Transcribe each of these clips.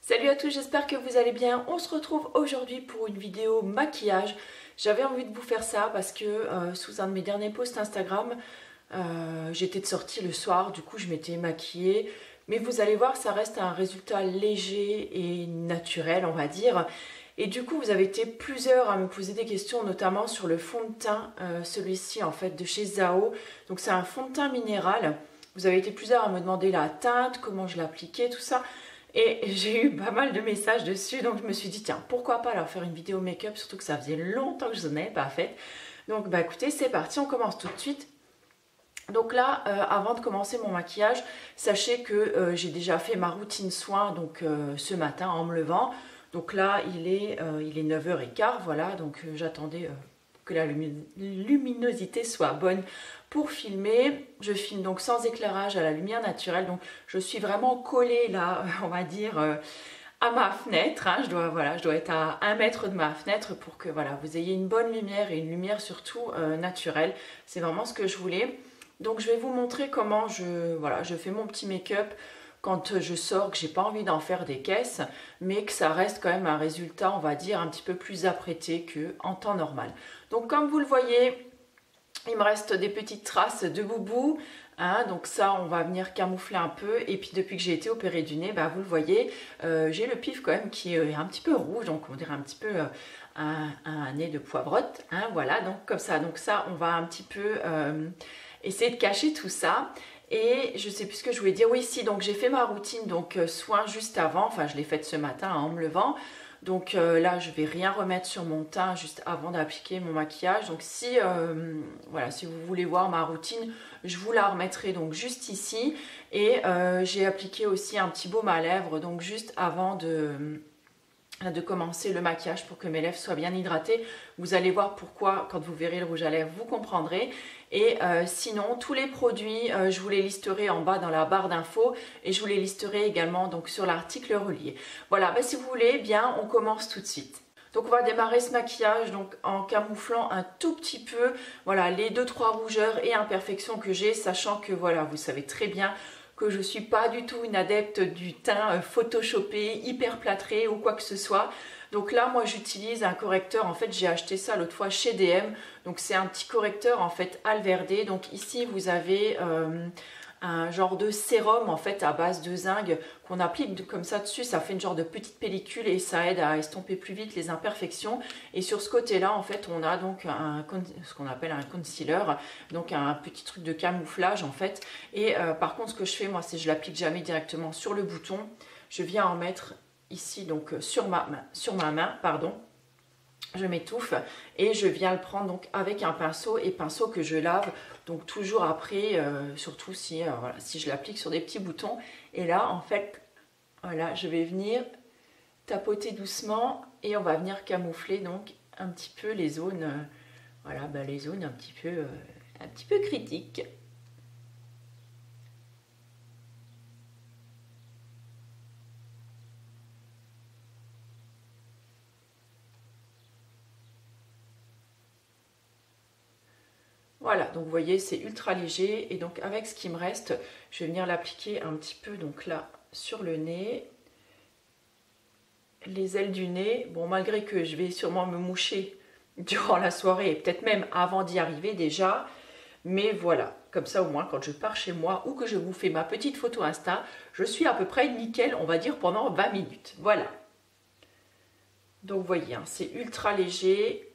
Salut à tous, j'espère que vous allez bien. On se retrouve aujourd'hui pour une vidéo maquillage. J'avais envie de vous faire ça parce que sous un de mes derniers posts Instagram, j'étais de sortie le soir, du coup je m'étais maquillée. Mais vous allez voir, ça reste un résultat léger et naturel, on va dire. Et du coup, vous avez été plusieurs à me poser des questions, notamment sur le fond de teint, celui-ci en fait de chez Zao. Donc c'est un fond de teint minéral. Vous avez été plusieurs à me demander la teinte, comment je l'appliquais, tout ça. Et j'ai eu pas mal de messages dessus, donc je me suis dit, tiens, pourquoi pas leur faire une vidéo make-up, surtout que ça faisait longtemps que je n'en avais pas faite. Donc bah écoutez, c'est parti, on commence tout de suite. Donc là, avant de commencer mon maquillage, sachez que j'ai déjà fait ma routine soin donc, ce matin en me levant. Donc là, il est 9h15, voilà, donc j'attendais que la luminosité soit bonne pour filmer. Je filme donc sans éclairage à la lumière naturelle, donc je suis vraiment collée là, on va dire, à ma fenêtre. Hein. Je dois être à 1 mètre de ma fenêtre pour que voilà, vous ayez une bonne lumière et une lumière surtout naturelle. C'est vraiment ce que je voulais. Donc je vais vous montrer comment je fais mon petit make-up quand je sors, que j'ai pas envie d'en faire des caisses, mais que ça reste quand même un résultat, on va dire, un petit peu plus apprêté qu'en temps normal. Donc comme vous le voyez, il me reste des petites traces de boubou, hein, donc ça on va venir camoufler un peu. Et puis depuis que j'ai été opérée du nez, bah, vous le voyez, j'ai le pif quand même qui est un petit peu rouge, donc on dirait un petit peu un nez de poivrotte, hein, voilà, donc comme ça. Donc ça on va un petit peu essayer de cacher tout ça. Et je sais plus ce que je voulais dire. Oui, si, donc j'ai fait ma routine donc soin juste avant. Enfin, je l'ai faite ce matin hein, en me levant. Donc là, je vais rien remettre sur mon teint juste avant d'appliquer mon maquillage. Donc si, voilà, si vous voulez voir ma routine, je vous la remettrai donc juste ici. Et j'ai appliqué aussi un petit baume à lèvres donc juste avant de commencer le maquillage pour que mes lèvres soient bien hydratées. Vous allez voir pourquoi quand vous verrez le rouge à lèvres, vous comprendrez. Et sinon, tous les produits, je vous les listerai en bas dans la barre d'infos et je vous les listerai également donc sur l'article relié. Voilà, bah, si vous voulez, bien, on commence tout de suite. Donc on va démarrer ce maquillage donc en camouflant un tout petit peu voilà, les 2-3 rougeurs et imperfections que j'ai, sachant que voilà, vous savez très bien que je ne suis pas du tout une adepte du teint photoshopé, hyper plâtré ou quoi que ce soit. Donc là, moi, j'utilise un correcteur. En fait, j'ai acheté ça l'autre fois chez DM. Donc, c'est un petit correcteur, en fait, Alverde. Donc, ici, vous avez un genre de sérum, en fait, à base de zinc qu'on applique comme ça dessus. Ça fait une genre de petite pellicule et ça aide à estomper plus vite les imperfections. Et sur ce côté-là, en fait, on a donc ce qu'on appelle un concealer. Donc, un petit truc de camouflage, en fait. Et par contre, ce que je fais, moi, c'est que je l'applique jamais directement sur le bouton. Je viens en mettre ici donc sur ma main, pardon. Je m'étouffe et je viens le prendre donc avec un pinceau et pinceau que je lave donc toujours après, surtout si, voilà, si je l'applique sur des petits boutons. Et là en fait, voilà, je vais venir tapoter doucement et on va venir camoufler donc un petit peu les zones, voilà, bah, les zones un petit peu critiques. Voilà, donc vous voyez, c'est ultra léger. Et donc avec ce qui me reste, je vais venir l'appliquer un petit peu donc là sur le nez. Les ailes du nez, bon malgré que je vais sûrement me moucher durant la soirée et peut-être même avant d'y arriver déjà. Mais voilà, comme ça au moins quand je pars chez moi ou que je vous fais ma petite photo Insta, je suis à peu près nickel, on va dire pendant 20 minutes. Voilà. Donc vous voyez, hein, c'est ultra léger.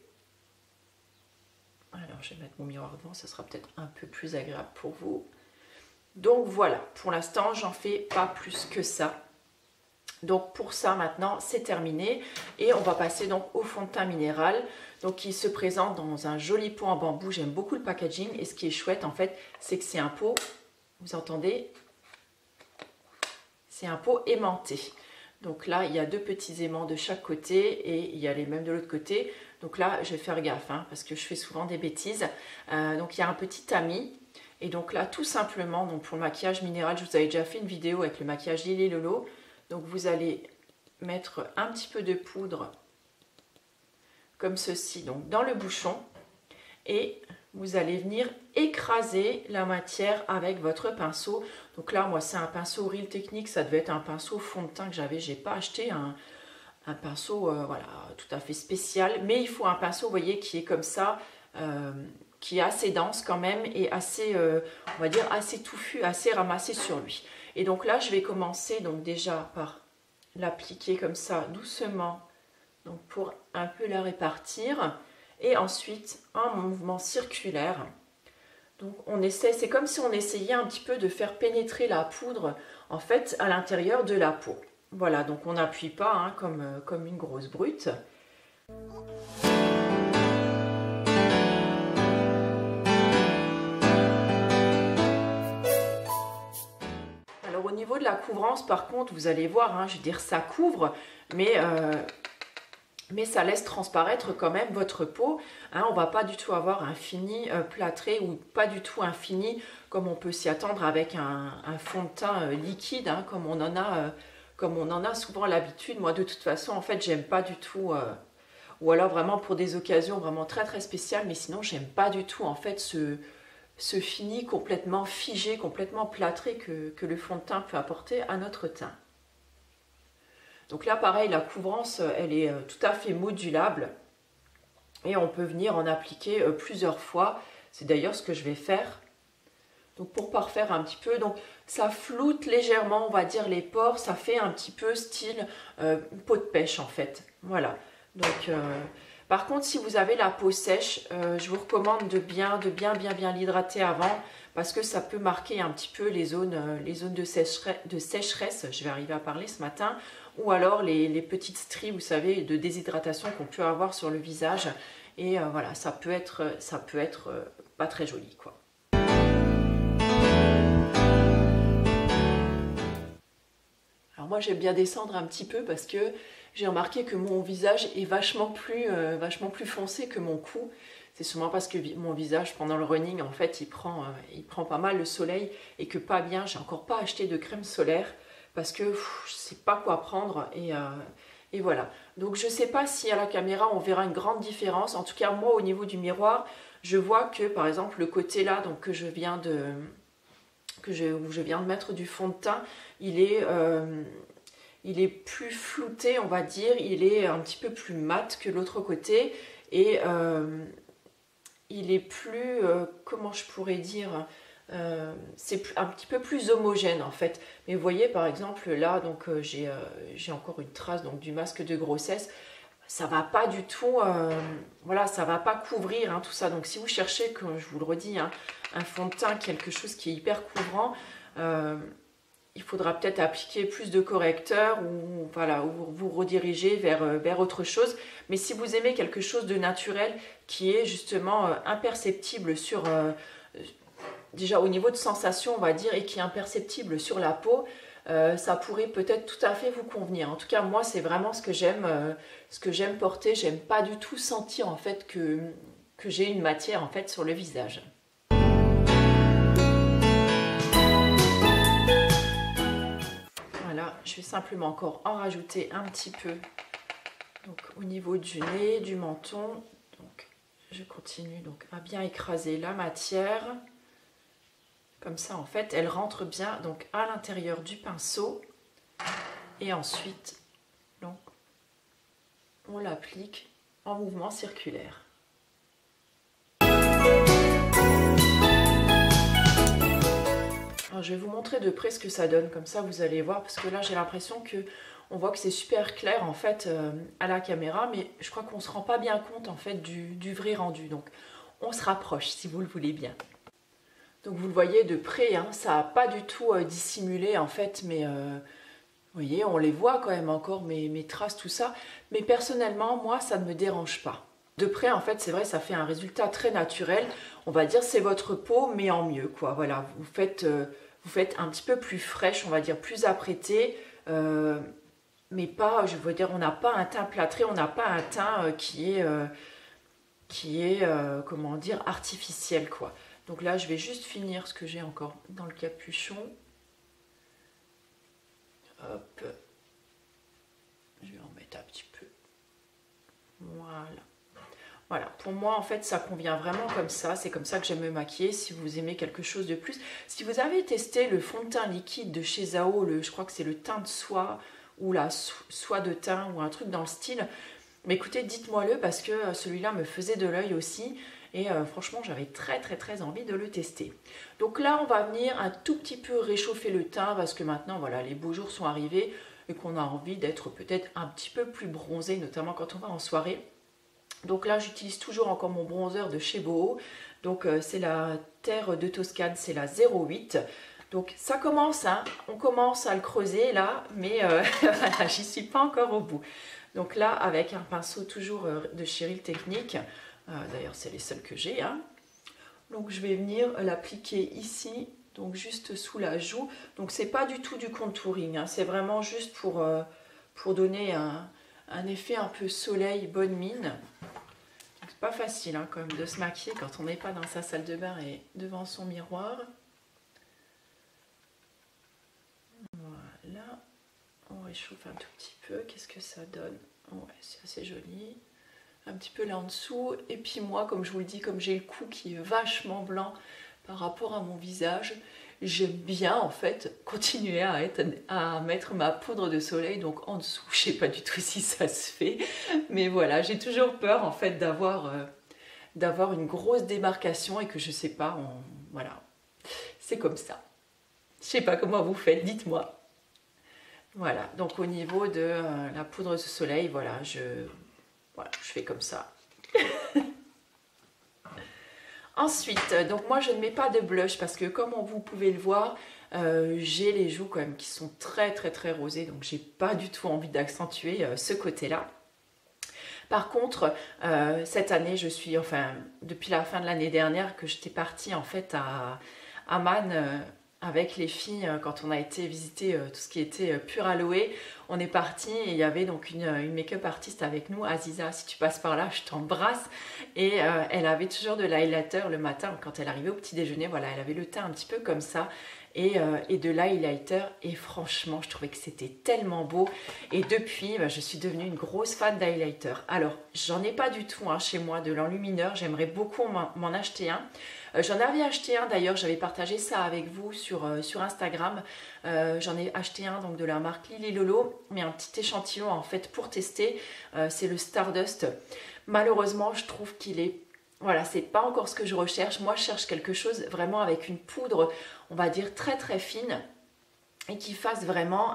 Alors, je vais mettre mon miroir devant, ça sera peut-être un peu plus agréable pour vous. Donc voilà, pour l'instant, j'en fais pas plus que ça. Donc pour ça, maintenant, c'est terminé. Et on va passer donc au fond de teint minéral. Donc qui se présente dans un joli pot en bambou. J'aime beaucoup le packaging. Et ce qui est chouette, en fait, c'est que c'est un pot, vous entendez? C'est un pot aimanté. Donc là, il y a 2 petits aimants de chaque côté et il y a les mêmes de l'autre côté. Donc là, je vais faire gaffe hein, parce que je fais souvent des bêtises. Donc il y a un petit tamis. Et donc là, tout simplement, donc pour le maquillage minéral, je vous avais déjà fait une vidéo avec le maquillage Lily Lolo. Donc vous allez mettre un petit peu de poudre comme ceci, donc dans le bouchon. Et vous allez venir écraser la matière avec votre pinceau. Donc là, moi, c'est un pinceau Real Techniques, ça devait être un pinceau fond de teint que j'avais. J'ai pas acheté un pinceau voilà, tout à fait spécial, mais il faut un pinceau, vous voyez, qui est comme ça, qui est assez dense quand même et assez, on va dire, assez touffu, assez ramassé sur lui. Et donc là, je vais commencer donc déjà par l'appliquer comme ça, doucement, donc pour un peu la répartir. Et ensuite, un mouvement circulaire. Donc on essaie, c'est comme si on essayait un petit peu de faire pénétrer la poudre, en fait, à l'intérieur de la peau. Voilà, donc on n'appuie pas hein, comme une grosse brute. Alors au niveau de la couvrance, par contre, vous allez voir, hein, je veux dire, ça couvre, mais ça laisse transparaître quand même votre peau. Hein, on ne va pas du tout avoir un fini plâtré ou pas du tout un fini comme on peut s'y attendre avec un fond de teint liquide, hein, comme on en a souvent l'habitude. Moi, de toute façon, en fait, j'aime pas du tout, ou alors vraiment pour des occasions vraiment très très spéciales, mais sinon, j'aime pas du tout en fait ce fini complètement figé, complètement plâtré que le fond de teint peut apporter à notre teint. Donc là, pareil, la couvrance, elle est tout à fait modulable et on peut venir en appliquer plusieurs fois. C'est d'ailleurs ce que je vais faire. Donc pour parfaire un petit peu, donc ça floute légèrement, on va dire, les pores. Ça fait un petit peu style peau de pêche en fait. Voilà. Donc, par contre, si vous avez la peau sèche, je vous recommande de bien l'hydrater avant parce que ça peut marquer un petit peu les zones de sécheresse. Je vais arriver à parler ce matin. Ou alors les petites stries, vous savez, de déshydratation qu'on peut avoir sur le visage. Et voilà, ça peut être pas très joli, quoi. Alors moi, j'aime bien descendre un petit peu parce que j'ai remarqué que mon visage est vachement plus foncé que mon cou. C'est sûrement parce que mon visage, pendant le running, en fait, il prend pas mal le soleil et que pas bien. J'ai encore pas acheté de crème solaire parce que je sais pas quoi prendre et voilà. Donc je sais pas si à la caméra on verra une grande différence. En tout cas moi au niveau du miroir, je vois que par exemple le côté là donc où je viens de mettre du fond de teint, il est plus flouté, on va dire. Il est un petit peu plus mat que l'autre côté et il est plus comment je pourrais dire. C'est un petit peu plus homogène en fait, mais vous voyez par exemple là donc j'ai encore une trace donc du masque de grossesse. Ça va pas du tout voilà, ça va pas couvrir hein, tout ça. Donc si vous cherchez, comme je vous le redis hein, un fond de teint, quelque chose qui est hyper couvrant, il faudra peut-être appliquer plus de correcteur ou voilà, ou vous rediriger vers autre chose. Mais si vous aimez quelque chose de naturel qui est justement imperceptible sur déjà au niveau de sensation on va dire et qui est imperceptible sur la peau, ça pourrait peut-être tout à fait vous convenir. En tout cas moi c'est vraiment ce que j'aime porter. J'aime pas du tout sentir en fait que j'ai une matière en fait sur le visage. Voilà, je vais simplement encore en rajouter un petit peu donc au niveau du nez, du menton. Donc je continue donc à bien écraser la matière. Comme ça, en fait, elle rentre bien donc à l'intérieur du pinceau. Et ensuite, donc, on l'applique en mouvement circulaire. Alors, je vais vous montrer de près ce que ça donne. Comme ça, vous allez voir. Parce que là, j'ai l'impression que on voit que c'est super clair, en fait, à la caméra. Mais je crois qu'on ne se rend pas bien compte, en fait, du vrai rendu. Donc, on se rapproche, si vous le voulez bien. Donc vous le voyez de près, hein, ça n'a pas du tout dissimulé en fait, mais vous voyez, on les voit quand même encore, mes traces, tout ça. Mais personnellement, moi, ça ne me dérange pas. De près, en fait, c'est vrai, ça fait un résultat très naturel. On va dire c'est votre peau, mais en mieux, quoi. Voilà, vous faites un petit peu plus fraîche, on va dire plus apprêtée, mais pas, je veux dire, on n'a pas un teint plâtré, on n'a pas un teint qui est comment dire, artificiel, quoi. Donc là, je vais juste finir ce que j'ai encore dans le capuchon. Hop. Je vais en mettre un petit peu. Voilà. Voilà, pour moi en fait ça convient vraiment comme ça, c'est comme ça que j'aime me maquiller. Si vous aimez quelque chose de plus, si vous avez testé le fond de teint liquide de chez Zao, je crois que c'est le teint de soie ou la soie de teint ou un truc dans le style, mais écoutez, dites-moi-le parce que celui-là me faisait de l'œil aussi et franchement j'avais très envie de le tester. Donc là on va venir un tout petit peu réchauffer le teint parce que maintenant voilà, les beaux jours sont arrivés et qu'on a envie d'être peut-être un petit peu plus bronzé, notamment quand on va en soirée. Donc là j'utilise toujours encore mon bronzer de chez Boho, donc c'est la Terre de Toscane, c'est la 08. Donc ça commence, hein, on commence à le creuser là, mais voilà, j'y suis pas encore au bout. Donc là avec un pinceau toujours de chez Real Techniques, d'ailleurs c'est les seuls que j'ai, hein. Donc je vais venir l'appliquer ici, donc juste sous la joue. Donc c'est pas du tout du contouring, hein, c'est vraiment juste pour donner un effet un peu soleil, bonne mine. C'est pas facile hein, quand même de se maquiller quand on n'est pas dans sa salle de bain et devant son miroir. Voilà, on réchauffe un tout petit peu. Qu'est-ce que ça donne? Ouais, c'est assez joli. Un petit peu là en dessous. Et puis moi, comme je vous le dis, comme j'ai le cou qui est vachement blanc par rapport à mon visage, j'aime bien en fait continuer à mettre ma poudre de soleil donc en dessous. Je sais pas du tout si ça se fait, mais voilà, j'ai toujours peur en fait d'avoir une grosse démarcation et que je sais pas, voilà, c'est comme ça. Je sais pas comment vous faites, dites-moi. Voilà, donc au niveau de la poudre de soleil, voilà, je fais comme ça. Ensuite, donc moi je ne mets pas de blush parce que comme vous pouvez le voir, j'ai les joues quand même qui sont très rosées, donc j'ai pas du tout envie d'accentuer ce côté-là. Par contre, cette année, depuis la fin de l'année dernière que j'étais partie en fait à Amman avec les filles, quand on a été visiter tout ce qui était Pure Aloe, on est parti et il y avait donc une make-up artiste avec nous, Aziza, si tu passes par là, je t'embrasse. Et elle avait toujours de l'highlighter le matin, quand elle arrivait au petit déjeuner, voilà, elle avait le teint un petit peu comme ça. Et de l'highlighter, et franchement je trouvais que c'était tellement beau, et depuis je suis devenue une grosse fan d'highlighter. Alors j'en ai pas du tout hein, chez moi de l'enlumineur, j'aimerais beaucoup m'en acheter un. J'en avais acheté un d'ailleurs, j'avais partagé ça avec vous sur Instagram. J'en ai acheté un donc de la marque Lily Lolo, mais un petit échantillon en fait pour tester. C'est le Stardust. Malheureusement, je trouve qu'il est... Voilà, c'est pas encore ce que je recherche. Moi, je cherche quelque chose vraiment avec une poudre, on va dire très fine, et qui fasse vraiment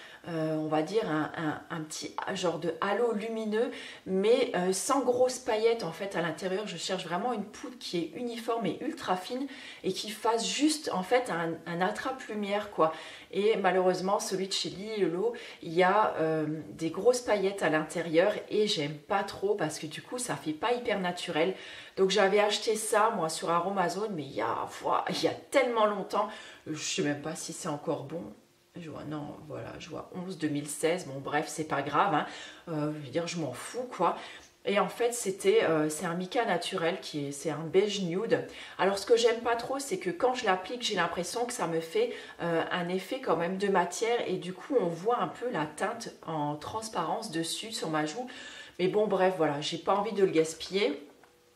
on va dire un petit genre de halo lumineux, mais sans grosses paillettes en fait à l'intérieur. Je cherche vraiment une poudre qui est uniforme et ultra fine et qui fasse juste en fait un attrape-lumière quoi. Et malheureusement celui de chez Lily Lolo, il y a des grosses paillettes à l'intérieur et j'aime pas trop parce que du coup ça fait pas hyper naturel. Donc j'avais acheté ça moi sur Aromazone, mais il y a tellement longtemps, je sais même pas si c'est encore bon. Je vois, non, voilà, je vois 11-2016, bon bref, c'est pas grave, hein. Je veux dire, je m'en fous, quoi. Et en fait, c'est un mica naturel, c'est un beige nude. Alors, ce que j'aime pas trop, c'est que quand je l'applique, j'ai l'impression que ça me fait un effet quand même de matière. Et du coup, on voit un peu la teinte en transparence dessus, sur ma joue. Mais bon, bref, voilà, j'ai pas envie de le gaspiller.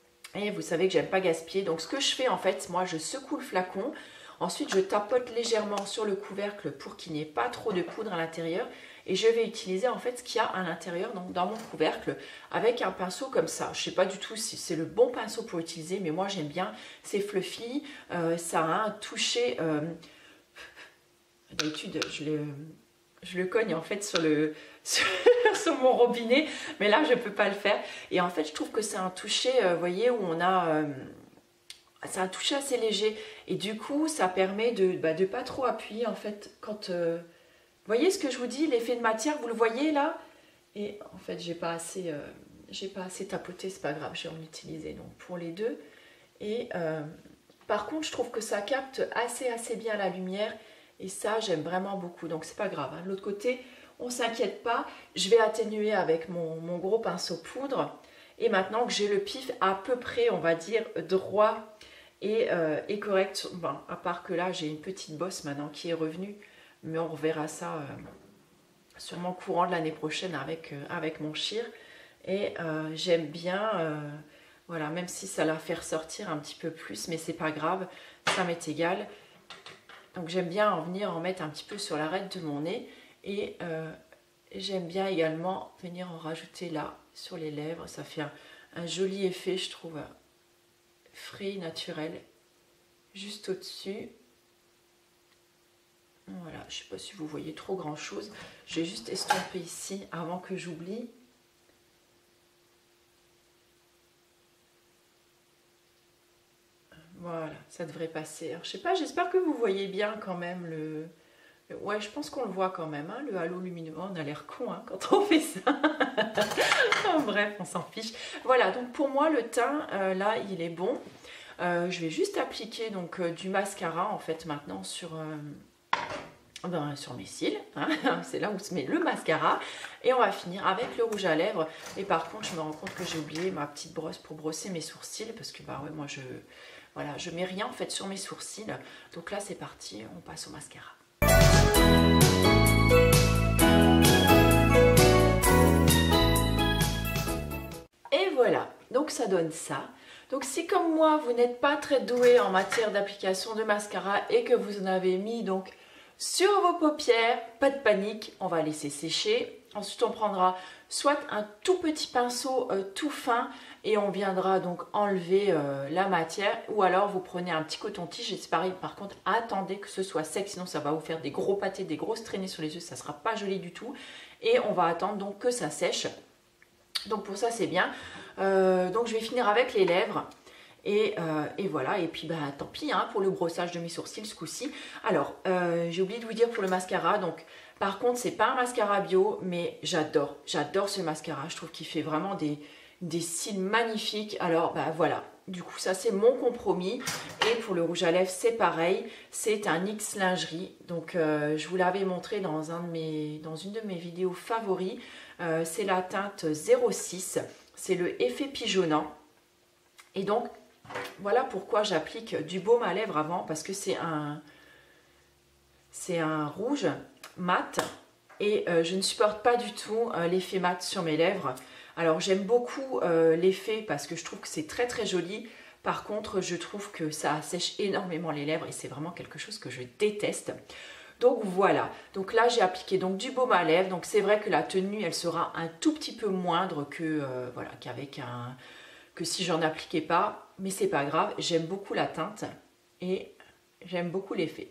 Et vous savez que j'aime pas gaspiller. Donc, ce que je fais, en fait, moi, je secoue le flacon. Ensuite, je tapote légèrement sur le couvercle pour qu'il n'y ait pas trop de poudre à l'intérieur. Et je vais utiliser en fait ce qu'il y a à l'intérieur, donc dans mon couvercle, avec un pinceau comme ça. Je ne sais pas du tout si c'est le bon pinceau pour utiliser, mais moi j'aime bien. C'est fluffy, ça a un toucher... D'habitude, je le cogne en fait sur mon robinet, mais là je ne peux pas le faire. Et en fait, je trouve que c'est un toucher, vous voyez, où on a... c'est un toucher assez léger et du coup ça permet de pas trop appuyer en fait quand vous voyez ce que je vous dis, l'effet de matière, vous le voyez là, et en fait j'ai pas assez tapoté, c'est pas grave, je vais en utiliser donc pour les deux. Et par contre je trouve que ça capte assez bien la lumière et ça j'aime vraiment beaucoup, donc c'est pas grave, hein. De l'autre côté on s'inquiète pas, je vais atténuer avec mon gros pinceau poudre. Et maintenant que j'ai le pif à peu près, on va dire, droit et correct, bon, à part que là, j'ai une petite bosse maintenant qui est revenue, mais on reverra ça sûrement courant de l'année prochaine avec mon chir. Et j'aime bien Voilà, même si ça la fait ressortir un petit peu plus, mais c'est pas grave, ça m'est égal. Donc j'aime bien en mettre un petit peu sur l'arête de mon nez. Et j'aime bien également venir en rajouter là, sur les lèvres. Ça fait un joli effet, je trouve, frais, naturel. Juste au-dessus. Voilà, je ne sais pas si vous voyez trop grand chose. Je vais juste estomper ici avant que j'oublie. Voilà, ça devrait passer. Alors, je sais pas, j'espère que vous voyez bien quand même le... Ouais, je pense qu'on le voit quand même, hein, le halo lumineux. On a l'air con hein, quand on fait ça. Bref, on s'en fiche. Voilà, donc pour moi, le teint, là, il est bon. Je vais juste appliquer donc, du mascara, en fait, maintenant, sur mes cils. Hein. C'est là où se met le mascara. Et on va finir avec le rouge à lèvres. Et par contre, je me rends compte que j'ai oublié ma petite brosse pour brosser mes sourcils. Parce que, bah ouais, moi, je mets rien, en fait, sur mes sourcils. Donc là, c'est parti, on passe au mascara. Et voilà, donc ça donne ça. Donc si comme moi vous n'êtes pas très doué en matière d'application de mascara et que vous en avez mis donc sur vos paupières, pas de panique, on va laisser sécher. Ensuite on prendra soit un tout petit pinceau tout fin et on viendra donc enlever la matière, ou alors vous prenez un petit coton-tige et c'est pareil, par contre attendez que ce soit sec, sinon ça va vous faire des gros pâtés, des grosses traînées sur les yeux, ça sera pas joli du tout. Et on va attendre donc que ça sèche. Donc pour ça c'est bien. Donc je vais finir avec les lèvres. Et voilà, et puis bah tant pis hein, pour le brossage de mes sourcils ce coup-ci. Alors j'ai oublié de vous dire pour le mascara, donc par contre c'est pas un mascara bio, mais j'adore ce mascara. Je trouve qu'il fait vraiment des cils magnifiques. Alors bah voilà, du coup ça c'est mon compromis. Et pour le rouge à lèvres c'est pareil, c'est un X lingerie. Donc je vous l'avais montré dans une de mes vidéos favoris. C'est la teinte 06, c'est le effet pigeonnant. Et donc voilà pourquoi j'applique du baume à lèvres avant, parce que c'est un rouge mat et je ne supporte pas du tout l'effet mat sur mes lèvres. Alors j'aime beaucoup l'effet parce que je trouve que c'est très très joli. Par contre je trouve que ça assèche énormément les lèvres et c'est vraiment quelque chose que je déteste. Donc voilà, donc là j'ai appliqué donc du baume à lèvres. Donc c'est vrai que la tenue elle sera un tout petit peu moindre que voilà, que si j'en appliquais pas, mais c'est pas grave, j'aime beaucoup la teinte et j'aime beaucoup l'effet.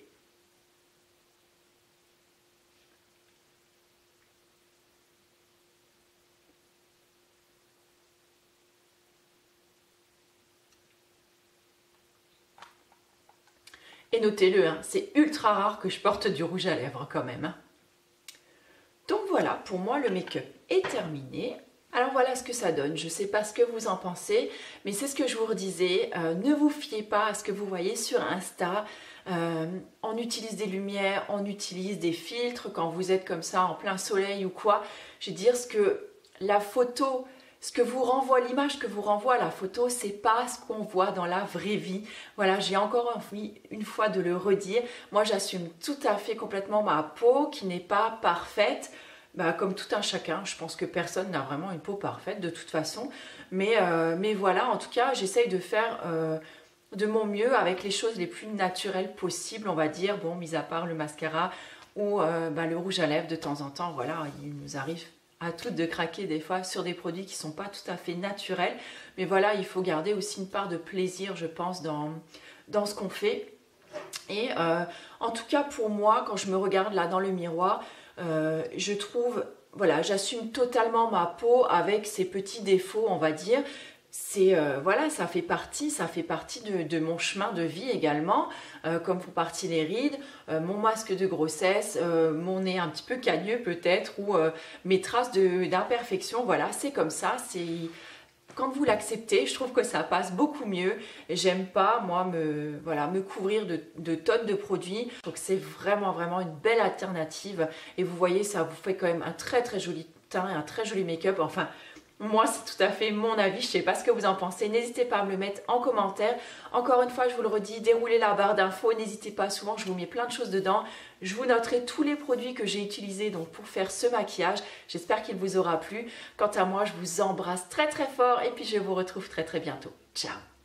Et notez-le, hein, c'est ultra rare que je porte du rouge à lèvres quand même. Hein. Donc voilà, pour moi le make-up est terminé. Alors voilà ce que ça donne, je ne sais pas ce que vous en pensez, mais c'est ce que je vous redisais, ne vous fiez pas à ce que vous voyez sur Insta. On utilise des lumières, on utilise des filtres quand vous êtes comme ça en plein soleil ou quoi. Je veux dire, la photo, ce que vous renvoie, l'image que vous renvoie la photo, c'est pas ce qu'on voit dans la vraie vie. Voilà, j'ai encore envie une fois de le redire. Moi, j'assume tout à fait complètement ma peau qui n'est pas parfaite. Bah, comme tout un chacun, je pense que personne n'a vraiment une peau parfaite de toute façon. Mais voilà, en tout cas, j'essaye de faire de mon mieux avec les choses les plus naturelles possibles, on va dire. Bon, mis à part le mascara ou le rouge à lèvres de temps en temps. Voilà, il nous arrive à toutes de craquer des fois sur des produits qui ne sont pas tout à fait naturels. Mais voilà, il faut garder aussi une part de plaisir, je pense, dans ce qu'on fait. Et en tout cas, pour moi, quand je me regarde là dans le miroir, je trouve, voilà, j'assume totalement ma peau avec ses petits défauts, on va dire. C'est voilà, ça fait partie de mon chemin de vie également, comme font partie les rides, mon masque de grossesse, mon nez un petit peu cagneux peut-être, ou mes traces d'imperfection. Voilà, c'est comme ça. Quand vous l'acceptez, je trouve que ça passe beaucoup mieux. J'aime pas, moi, me couvrir de tonnes de produits. Donc c'est vraiment, vraiment une belle alternative. Et vous voyez, ça vous fait quand même un très, très joli teint et un très joli make-up. Enfin, Moi, c'est tout à fait mon avis. Je ne sais pas ce que vous en pensez. N'hésitez pas à me le mettre en commentaire. Encore une fois, je vous le redis, déroulez la barre d'infos. N'hésitez pas, souvent je vous mets plein de choses dedans. Je vous noterai tous les produits que j'ai utilisés donc, pour faire ce maquillage. J'espère qu'il vous aura plu. Quant à moi, je vous embrasse très très fort et puis je vous retrouve très très bientôt. Ciao!